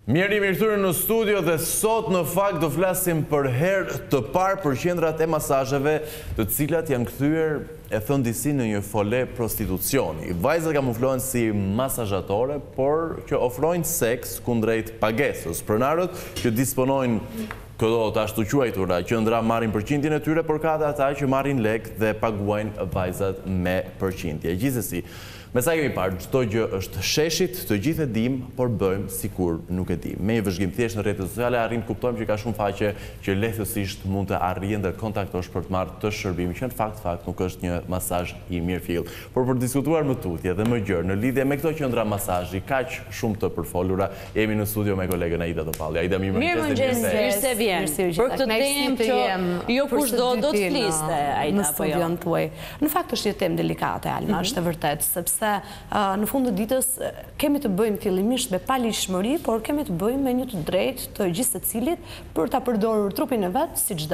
Mirë mirëthyrë në studio dhe sot në fakt do flasim për herë të parë për qendrat e masazheve, të cilat janë kthyer e thënë disi në një fole prostitucioni. Vajzat kamuflohen si masazhatore, por që ofrojnë seks kundrejt pagesës. Pronarët që disponojnë këto të ashtu quajtura qendra marrin përqindjen e tyre, por ka ata që marrin lek dhe paguajnë vajzat me përqindje. Gjithsesi, me sa kemi parë, çdo gjë është sheshit, të gjithë e dim, por bëjmë sikur nuk e dim. Me një vëzhgim thjesht në rrjetet sociale arrim të kuptojmë që ka shumë faqe që lehtësisht mund të arrijen dhe kontaktosh për të marrë të shërbim, që në fakt nuk është një masazh i mirëfill. Por për diskutuar më tutje dhe më gjërë në lidhje me këto qendra masazhi kaq shumë të përfolura, jemi në studio me kolegën Aida Topalli. Aida, mirëmëngjes, se vjen. Për këtë temë që jo kushdo do të fliste, Aida, në studion tuaj. Në fakt është një temë delikate, Alma, është e vërtet, sepse në fund të ditës kemi të bëjmë fillimisht me paligjshmëri, por kemi të bëjmë me një të drejtë të gjithë secilit për ta përdorur trupin e vet si çdo.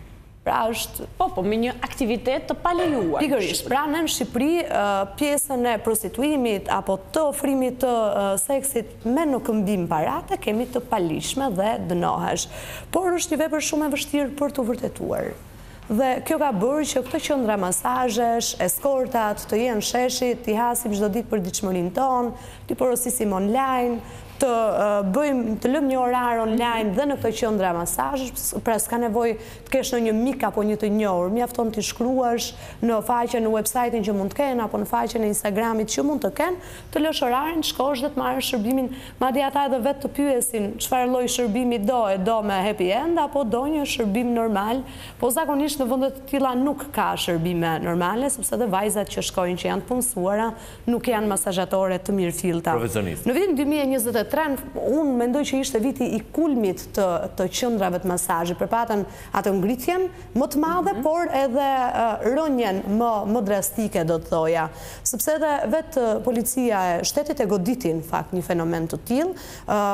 Pra është me një aktivitet të palejuar. Pikërisht, pra në Shqipëri pjesën e prostituimit apo të ofrimit të seksit me në këmbim parate kemi të paligjshme dhe dënohesh. Por është një vepër shumë e vështirë për të vërtetuar. Dhe kjo ka bërë që këto qendra masazhesh, eskortat, të jenë sheshit, t'i hasim çdo ditë për ditëshmërinë tonë, t'i porosisim online, të bëjmë të lëmë një orar online dhe në këto qendra masazhesh, pra s'ka nevojë të kesh në një mik apo një të njohur, mjafton t'i shkruash në faqen në website-in që mund të kenë apo në faqen e Instagramit që mund të kenë, të lësh orarin, shkosh dhe të marrësh shërbimin, madje ata edhe vetë të pyesin çfarë lloj shërbimi do me happy end apo do një shërbim normal, po zakonisht në vende të tilla nuk ka shërbime normale, sepse edhe vajzat që shkojnë që janë të punësuara nuk janë masazhatore të mirëfillta. Në vitin 2023 unë mendoj që ishte viti i kulmit të qendrave të masazhit, përpatën atë ngritjen më të madhe, por edhe rënjen më drastike, do të thoja. Sepse edhe vetë policia e shtetit e goditi në fakt një fenomen të tillë.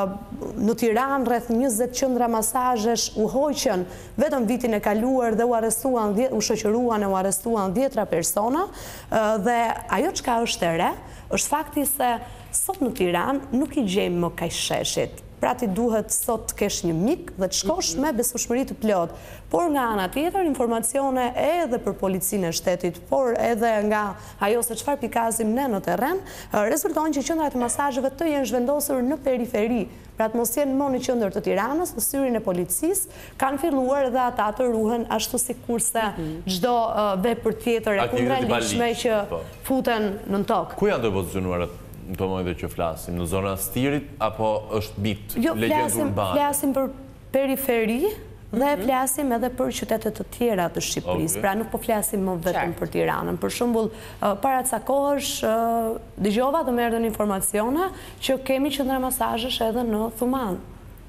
Në Tiranë rreth 20 qendra masazhesh u hoqën vetëm vitin e kaluar dhe u shoqëruan e u arrestuan 10 persona, dhe ajo çka është e re është fakti se sot në Tiranë nuk i gjejmë më kaq sheshit. Pra ti duhet sot të kesh një mik dhe të shkosh me besueshmëri të plot. Por nga ana tjetër, informacione edhe për policinë e shtetit, por edhe nga ajo se çfarë pikazim ne në terren, rezultojnë që qendrat e masazheve të jenë zhvendosur në periferi. Pra të mos jenë më në qendër të Tiranës, në syrin e policisë, kanë filluar edhe ata të ruhen ashtu sikurse çdo vepër tjetër e kundërligjshme që futen në tokë. Ku janë të pozicionuar në të momentet që flasim? Në zona Stirit apo është mit, legjendë urbane? Flasim për periferi dhe flasim edhe për qytetet të tjera të Shqipërisë. Pra nuk po flasim më vetëm për Tiranën. Për shembull, para ca kohësh dëgjova dhe më erdhën informacione që kemi qendra masazhesh edhe në Thuman.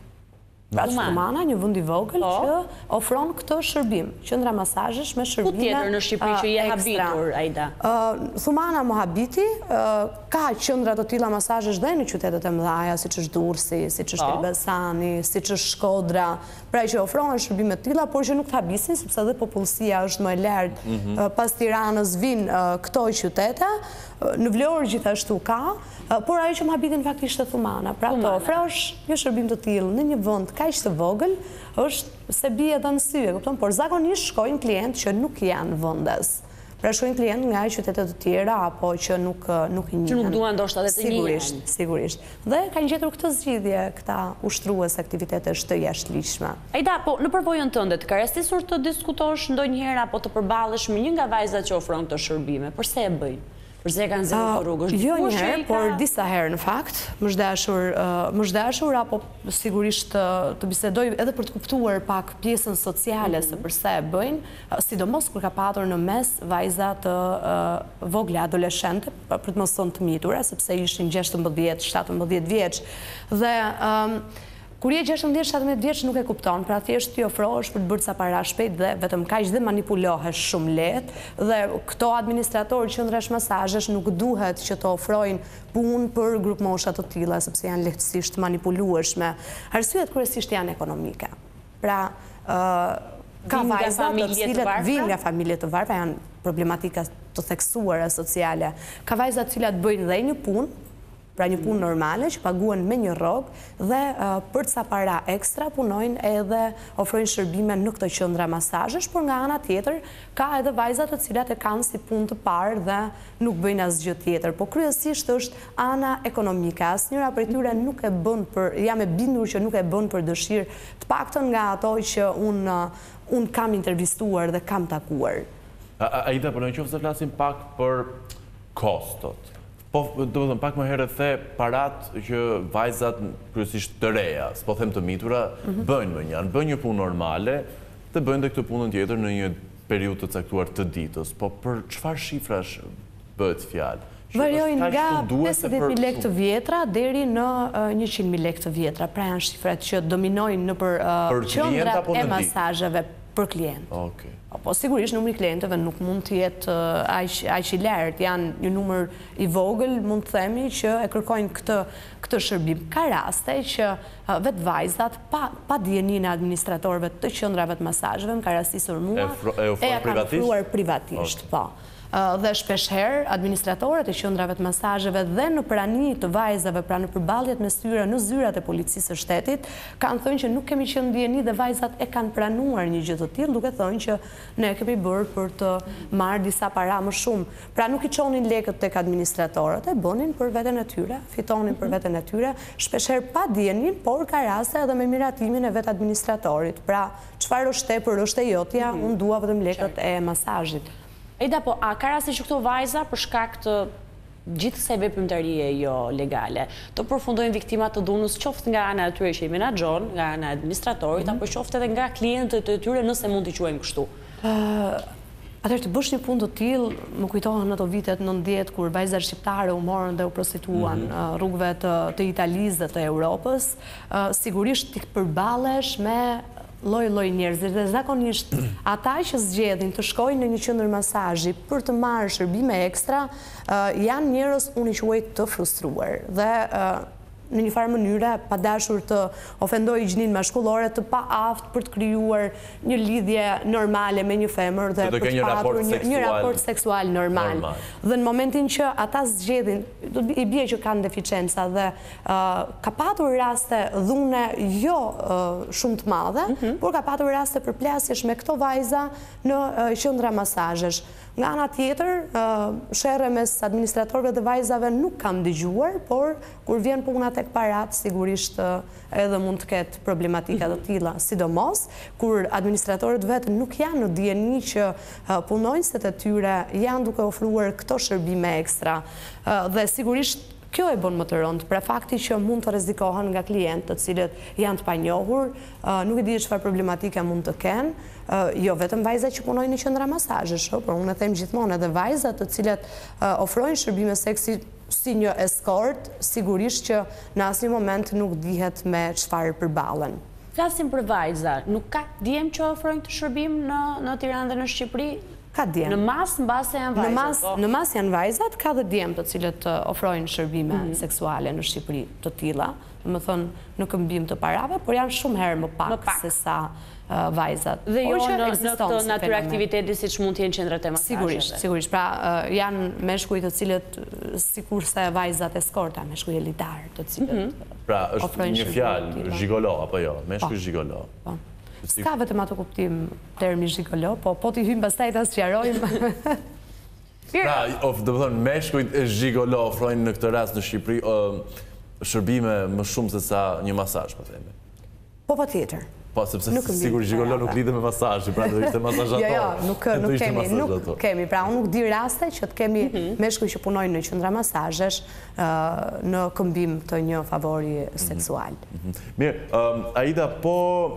Pra Thumana, një vend i vogël që ofron këtë shërbim, qendra masazhesh me shërbime. Ku tjetër në Shqipëri që je habitur, Aida? Thumana më habiti, ka qendra të tilla masazhesh dhe në qytetet e mëdha, siç është Durrësi, siç është Elbasani, siç është Shkodra, pra që ofrohen shërbime të tilla, por që nuk të habisin, sepse edhe popullsia është më e lartë pas Tiranës vinë këto qytete. Në Vlorë gjithashtu ka, por ajo që më habitin fakt ishte Thumana. Pra të ofrosh një shërbim të tillë në një vend kaq të vogël, është se bie edhe në sy, kupton? Por zakonisht shkojnë klientë që nuk janë vendes. Pra shkojnë klientë nga qytete të tjera apo që nuk i njihen. Që nuk duan ndoshta edhe të njihen. Sigurisht. Dhe kanë gjetur këtë zgjidhje këta ushtrues aktivitetesh të jashtëligjshme. Aida, po në përvojën tënde të ka rastisur të diskutosh ndonjëherë apo të përballesh me një nga vajzat që ofron këto shërbime? Përse e bëjnë? Përse e kanë zënë për rrugë? Jo një herë, por disa herë në fakt, më zhdashur apo sigurisht të bisedoj edhe për të kuptuar pak pjesën sociale se përse e bëjnë, sidomos kur ka patur në mes vajza të vogla adoleshente, për të mos thënë të mitura, sepse ishin 16-17 vjeç. Dhe kur je 16-17 vjeç nuk e kupton, pra thjesht ti ofrohesh për të bërë ca para shpejt dhe vetëm kaq dhe manipulohesh shumë lehtë, dhe këto administratorë qendrash masazhesh nuk duhet që të ofrojnë punë për grup mosha të tilla sepse janë lehtësisht manipulueshme. Arsyet kryesisht janë ekonomike. Pra ka vajza të cilat vinë nga familje të varfra, janë problematika të theksuara sociale. Ka vajza të cilat bëjnë dhe një punë, Pra një punë normale që paguen me një rrogë dhe për ca para ekstra punojnë edhe ofrojnë shërbime në këtë qendra masazhesh, por nga ana tjetër ka edhe vajza të cilat e kanë si punë të parë dhe nuk bëjnë asgjë tjetër. Po kryesisht është ana ekonomike. Asnjëra prej tyre nuk e bën jam e bindur që nuk e bën për dëshirë, të paktën nga ato që unë kam intervistuar dhe kam takuar. Aida, për në qoftë se flasim pak për kostot. Po, do të thëmë, pak më herët the parat që vajzat kryesisht të reja, s'po them të mitura, bëjnë më njënë, bëjnë një punë normale, dhe bëjnë dhe këtë punën tjetër në një periudhë të caktuar të ditës. Po, për çfarë shifrash bëhet fjalë? Varjojnë nga 50.000 lekë të vjetra deri në 100.000 lekë të vjetra. Pra janë shifrat që dominojnë në për qendrat e masazheve për klientë. Po sigurisht numri klientëve nuk mund të jetë aq i lartë, janë një numër i vogël, mund të themi, që e kërkojnë këtë shërbim. Ka raste që vetë vajzat pa dijenin e administratorëve të qendrave të masazheve, ka rastisur mua, e kanë ofruar privatisht, po. Dhe shpeshherë administratorët e qendrave të masazheve dhe në prani të vajzave, pra në përballjet mes tyre në zyrat e policisë së shtetit, kanë thënë që nuk kemi qenë ndjeni dhe vajzat e kanë pranuar një gjë të tillë, duke thënë që ne kemi bërë për të marrë disa para më shumë. Pra nuk i çonin lekët tek administratorët, e bënin për veten e tyre, fitonin për veten e tyre, shpeshherë pa dijenin, por ka raste edhe me miratimin e vet administratorit. Pra çfarë është tepër është e jotja, unë dua vetëm lekët e masazhit. Eda, po, a ka rasti që këto vajza për shkak të gjithë kësaj veprimtarie jo legale të përfundojnë viktimat të dhunës, qoftë nga ana e tyre që i menaxhon, nga ana e administratorit, apo qoftë edhe nga klientët e tyre, nëse mund t'i quajmë kështu? Atëherë të bësh një punë të tillë, më kujtohen ato vitet 90 kur vajzat shqiptare u morën dhe u prostituan rrugëve të Italisë dhe të Europës, sigurisht ti përballesh me lloj njerëzish dhe zakonisht ata që zgjedhin të shkojnë në një qendër masazhi për të marrë shërbime ekstra janë njerëz unë i quaj të frustruar dhe në një farë mënyre pa dashur të ofendoj gjininë maskullore, të pa aftë për të krijuar një lidhje normale me një femër dhe për të patur një raport seksual normal. Dhe në momentin që ata zgjedhin, i bie që kanë deficienca dhe ka patur raste dhune jo shumë të madhe, por ka patur raste përplasjesh me këto vajza në qendra masazhesh. Nga ana tjetër, sherrë mes administratorëve dhe vajzave nuk kam dëgjuar, por kur vjen puna tek parat, sigurisht edhe mund të ketë problematika të tilla, sidomos kur administratorët vetë nuk janë në dijeni që punonjësit e tyre janë duke ofruar këto shërbime ekstra. Dhe sigurisht kjo e bën më të rëndë, pra fakti që mund të rrezikohen nga klientë të cilët janë të panjohur, nuk e di çfarë problematike mund të kenë, jo vetëm vajzat që punojnë në qendra masazhesh, por unë them gjithmonë edhe vajzat të cilat ofrojnë shërbime seksi si një eskort, sigurisht që në asnjë moment nuk dihet me çfarë përballen. Flasim për vajza, nuk ka djem që ofrojnë të shërbim në Tiranë dhe në Shqipëri? Ka djem. Në masë, në base janë vajzat? Në masë janë vajzat, ka dhe djem të cilët ofrojnë shërbime seksuale në Shqipëri të tilla, më thënë në këmbim të parave, por janë shumë herë më pak se sa vajzat. Dhe jo në këtë natyrë aktiviteti si që mund t'jenë qendrat e masazheve? Sigurisht. Pra janë meshkuj të cilët, sikurse vajzat eskorta, meshkuj elitar të cilët pra është një fjalë, zhigolo, apo jo? Meshkuj zhigolo. S'ka vetëm ato kuptim termi zhigolo, po t'i hymë pastaj ta sqarojmë. Pra, do të thonë, meshkujt e zhigolo ofrojnë në këtë rast në Shqipëri shërbime më shumë se sa një masazh, po themi. Po patjetër. Po, sepse sigur zhigolo nuk lidhe me masazh, pra do ishte masazhator. Jo, nuk kemi. Pra, unë nuk di raste që të kemi meshkuj që punojnë në qendra masazhesh në këmbim të një favori seksual. Mirë, Aida, po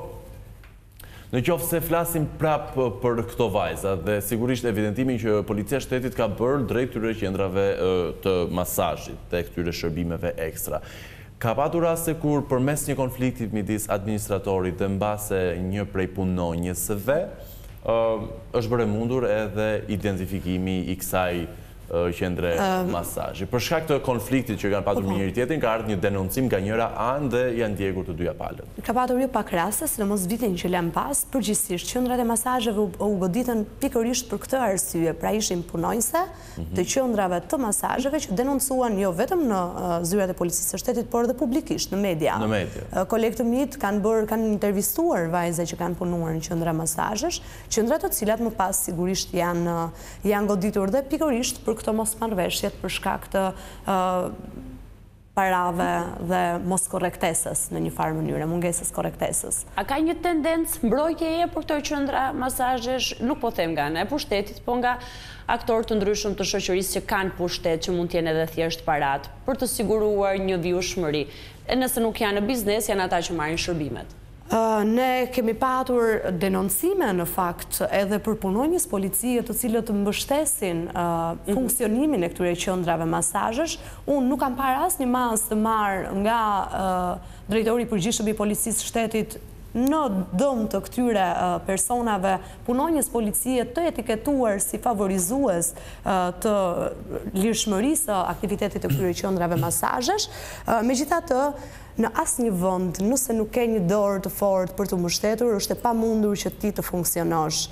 në qoftë se flasim prap për këto vajza dhe sigurisht evidentimin që policia shtetit ka bërë drejt këtyre qendrave të masazhit dhe këtyre shërbimeve ekstra. Ka patur raste kur përmes një konflikti midis administratorit dhe mbase një prej punonjësve është bërë mundur edhe identifikimi i kësaj qendre masazhi. Për shkak të konfliktit që kanë patur me njëri tjetrin, ka ardhur një denoncim nga njëra anë dhe janë ndjekur të dyja palët. Ka patur jo pak raste, sidomos vitin që lëm pas, përgjithsisht qendrat e masazheve u goditën pikërisht për këtë arsye, pra ishin punonjëse të qendrave të masazheve që denoncuan jo vetëm në zyrat e policisë së shtetit, por edhe publikisht në media. Kolegë të mit kanë intervistuar vajza që kanë punuar në qendra masazhesh, qendra të cilat më pas sigurisht janë goditur dhe pikërisht për këto mosmarrveshjet për shkak të parave dhe mos korrektesës në një farë mënyrë, mungesës korrektesës. A ka një tendencë mbrojtjeje për këto qendra masazhesh, nuk po them nga ana e pushtetit, po nga aktorë të ndryshëm të shoqërisë që kanë pushtet, që mund të jenë edhe thjesht parat, për të siguruar një vjushmëri. E nëse nuk janë në biznes, janë ata që marrin shërbimet. Ne kemi patur denoncime në fakt edhe për punonjës policie të cilët të mbështesin funksionimin e këtyre qendrave masazhesh. Unë nuk kam parë asnjë masë të marrë nga drejtori i përgjithshëm i policisë së shtetit në dëm të këtyre personave punonjës policie të etiketuar si favorizues të lirshmërisë aktivitetit të këtyre qendrave masazhesh. Megjithatë, në asnjë vend, nëse nuk ke një dorë të fortë për të mbështetur, është e pamundur që ti të funksionosh.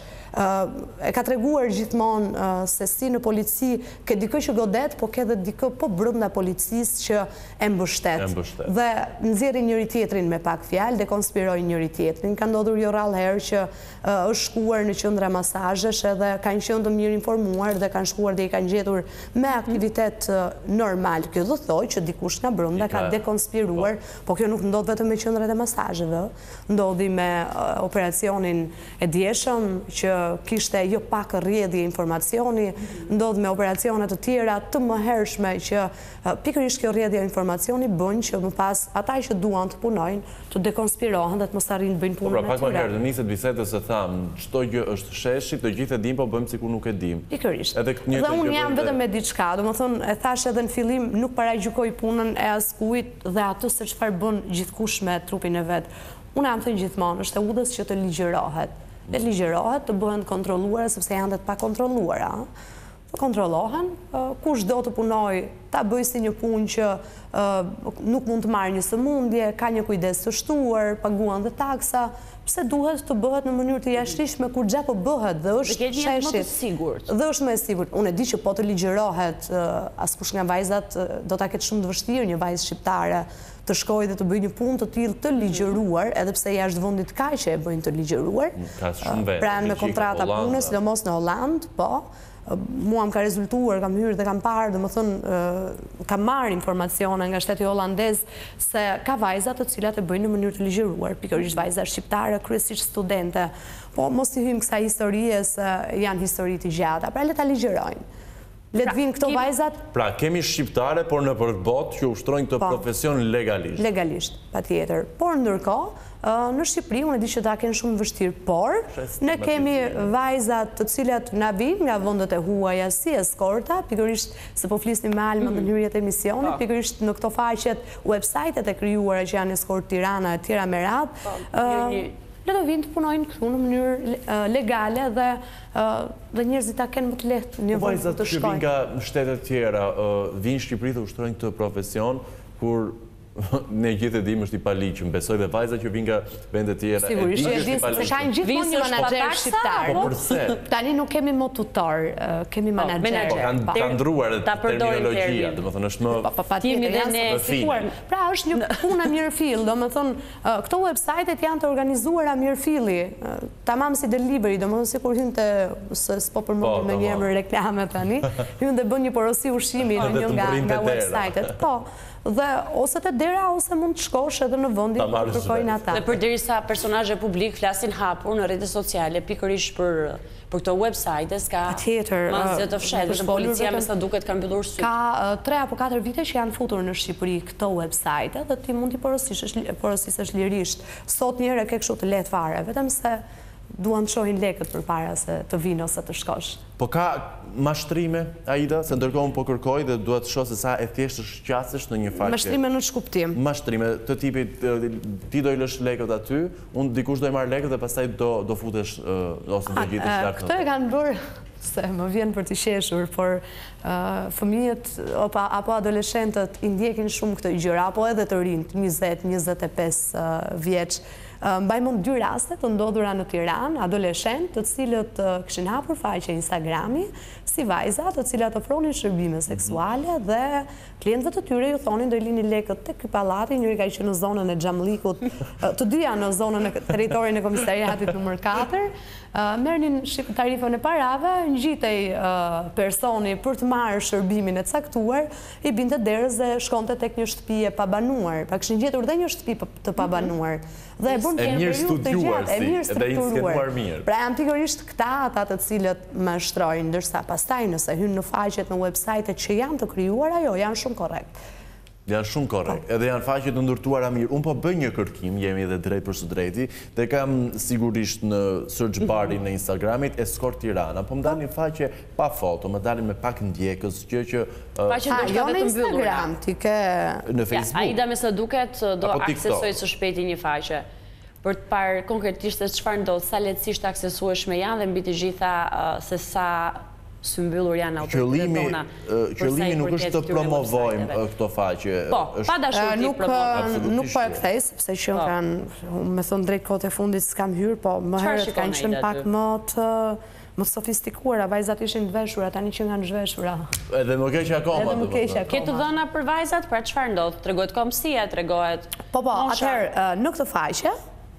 E ka treguar gjithmonë se si në polici ke dikë që godet, po ke edhe dikë po brenda policisë që e mbështet. Dhe nxjerrin njëri tjetrin me pak fjalë, dekonspirojnë njëri tjetrin. Ka ndodhur jo rrallë herë që është shkuar në qendra masazhesh edhe kanë qenë të mirë informuar dhe kanë shkuar dhe i kanë gjetur me aktivitet normal. Kjo do thojë që dikush nga brenda ka dekonspiruar, po kjo nuk ndodh vetëm me qendrat e masazheve, ndodhi me operacionin e dieshëm që kishte jo pak rrjedhje informacioni, ndodh me operacione të tjera të mëhershme që pikërisht kjo rrjedhje informacioni bën që më pas ata që duan të punojnë të dekonspirohen dhe të mos arrijnë të bëjnë punën e tyre. Pra pak më herë, në niset bisedës se tham, çdo gjë është sheshi, të gjithë e dim, po bëjmë sikur nuk e dim. Pikërisht. Dhe unë jam vetëm me diçka, domethënë e thash edhe në fillim, nuk paragjykoj punën e askujt dhe atë se çfarë bën gjithkush me trupin e vet. Unë jam thënë gjithmonë, është e udhës që të ligjërohet. Dhe ligjërohet të bëhen kontrolluara sepse janë të pakontrolluara. Të kontrollohen, kush do të punoj, ta bëj si një punë që nuk mund të marrë një sëmundje, ka një kujdes të shtuar, paguan dhe taksa, pse duhet të bëhet në mënyrë të jashtëligjshme kur gjapo bëhet dhe është sheshit. Dhe është më e sigurt. Unë e di që po të ligjërohet, askush nga vajzat do ta ketë shumë të vështirë, një vajzë shqiptare të shkojë dhe të bëjë një punë të tillë të ligjëruar, edhe pse jashtë vendit ka që e bëjnë të ligjëruar. Pranë me kontrata pune, sidomos në Holland, po. Mua më ka rezultuar, kam hyrë dhe kam parë, domethënë kam marrë informacione nga shteti holandez se ka vajza të cilat e bëjnë në mënyrë të ligjëruar, pikërisht vajza shqiptare, kryesisht studente. Po mos i hyjmë kësaj historie se janë histori të gjata, pra le ta ligjërojnë. Le të vinë këto vajzat. Pra kemi shqiptare, por në botë që ushtrojnë këtë profesion legalisht. Legalisht, patjetër. Por ndërkohë, në Shqipëri unë e di që ta kenë shumë vështirë, por ne kemi vajzat të cilat na vinë nga vendet e huaja si eskorta, pikërisht se po flisnim me Alma në hyrjet e emisionit, pikërisht në këto faqet, websajtet e krijuara që janë Eskort Tirana e tjera me radhë. Le të vinë të punojnë këtu në mënyrë legale dhe njerëzit ta kenë më të lehtë një vend të shkojnë. Vajzat që vinë nga shtetet tjera, vinë në Shqipëri të ushtrojnë këtë profesion, kur ne gjithë e dim është i paligjshëm. Besoj dhe vajza që vinë nga vende tjera e sigurisht e di se kanë gjithmonë një menaxher shqiptar. Po përse? Tani nuk kemi më tutor, kemi menaxher. Kanë ndruar terminologjia, domethënë është më patjetër. Pra është një punë mirëfill, domethënë këto websajtet janë të organizuara mirëfilli, tamam si delivery, domethënë sikur hynte se s'po përmendim në një emër reklame tani, hynte bën një porosi ushqimi në një nga websajtet. Po. Dhe ose të dera ose mund të shkosh edhe në vendin ku kërkojnë ata. Dhe përderisa personazhe publik flasin hapur në rrjetet sociale pikërisht për këto websajte, ka mazë të fshehtë, policia me sa duket ka mbyllur syt. Ka 3 apo 4 vite që janë futur në Shqipëri këto websajte dhe ti mund t'i porosisësh lirisht. Sot njëherë ke kështu të lehtë fare, vetëm se duan të shohin lekët përpara se të vinë ose të shkosh. Po ka mashtrime, Aida, se ndërkohë unë po kërkoj dhe duhet të shoh se sa e thjeshtë shqasësh në një faqe. Mashtrime në ç'kuptim? Mashtrime të tipit ti do i lësh lekët aty, unë dikush do i marr lekët dhe pastaj do futesh ose do gjitesh lart. Këto e kanë bërë se më vjen për të qeshur, por fëmijët apo adoleshentët i ndjekin shumë këtë gjëra, apo edhe të rinjt, 20-25 vjeç. Mbaj mund 2 raste të ndodhura në Tiranë, adoleshent të cilët kishin hapur faqe Instagrami si vajza të cilat ofronin shërbime seksuale dhe klientëve të tyre ju thonin do i lini lekët tek ky pallati, njëri ka qenë në zonën e Xhamllikut, të dyja në zonën e territorin e komisariatit numër 4, merrnin tarifën e parave, ngjitej personi për të marrë shërbimin e caktuar, i binte derës dhe shkonte tek një shtëpi e pabanuar. Pra kishin gjetur dhe një shtëpi të pabanuar. Dhe e mirë studiuar si, edhe i skenuar mirë. Pra janë pikërisht këta ata të cilët më shtrojnë, ndërsa pastaj nëse hynë në faqet, në website-et që janë të krijuara, janë shumë korrekt. Janë shumë korrekt, edhe janë faqe të ndërtuara mirë. Unë po bëj një kërkim, jemi edhe drejt për së drejti, dhe kam sigurisht në search barin në Instagramit Escort Tirana, po më dalin një faqe pa foto, më dalin me pak ndjekës, që jo në Instagram, ti ke në Facebook. Aida me së duket do aksesoj së shpejti një faqe për të parë konkretisht se çfarë ndodh, sa lehtësisht aksesueshme janë dhe mbi të gjitha se sa së mbyllur janë autoritetet tona. Qëllimi nuk është të promovojmë këto faqe. Po, pa dashuri të promovojmë. Nuk po e kthej, sepse që me thonë drejt kohët e fundit s'kam hyrë, po më herët kanë qenë pak më sofistikuara, vajzat ishin të veshura, tani që nga në zhveshura. Edhe më keq akoma. Ke të dhëna për vajzat, pra çfarë ndodh? Tregohet komësia, tregohet... Po, atëherë, në këtë faqe,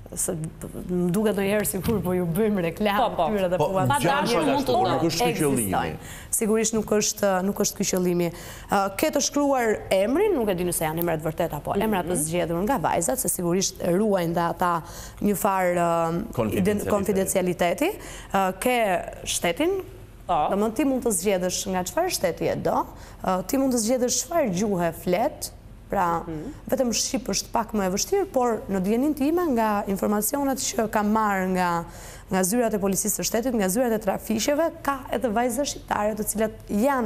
më duket ndonjëherë sikur po ju bëjmë reklamë këtyre dhe po nuk është ky qëllimi. Sigurisht nuk është ky qëllimi. Ke të shkruar emrin, nuk e di nëse janë emrat vërtet apo emrat të zgjedhur nga vajzat, se sigurisht ruajnë dhe ata një farë konfidencialiteti. Ke shtetin, domethënë ti mund të zgjedhësh nga çfarë shteti je do, ti mund të zgjedhësh çfarë gjuhë flet. Pra, vetëm shqip është pak më e vështirë, por në dijenin time nga informacionet që kam marrë nga zyrat e policisë së shtetit, nga zyrat e trafiqeve, ka edhe vajza shqiptare të cilat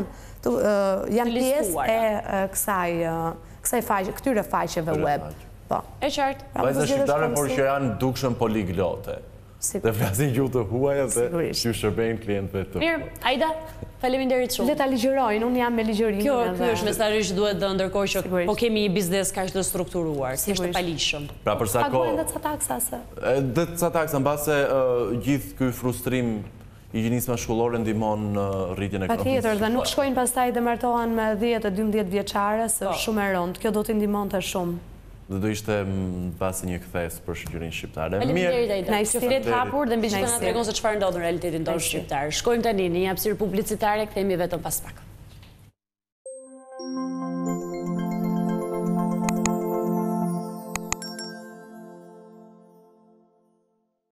janë pjesë e kësaj faqe, këtyre faqeve web. E qartë. Vajza shqiptare, por që janë dukshëm poliglote. Dhe flasin gjuhë të huaja dhe që shërbejnë klientëve të. Mirë, Aida, faleminderit shumë. Le ta ligjërojnë, unë jam me ligjërimin. Kjo është mesazhi që duhet dhe ndërkohë që po kemi një biznes kaq të strukturuar, si është palishëm. Pra për sa kohë. Paguajnë dhe ca taksa se. Dhe ca taksa, mbase gjithë ky frustrim i gjinisma shkollore ndihmon në rritjen e ekonomisë. Patjetër, dhe nuk shkojnë pastaj dhe martohen me 10-12 vjeçare, se është shumë e rëndë. Kjo do t'i ndihmonte shumë. Dhe do ishte pasi një kthes për shoqërinë shqiptare. Faleminderit Aida. Që flet hapur dhe mbi gjithë na tregon se çfarë ndodh në realitetin tonë shqiptar. Shkojmë tani në një hapësirë publicitare, kthehemi vetëm pas pak.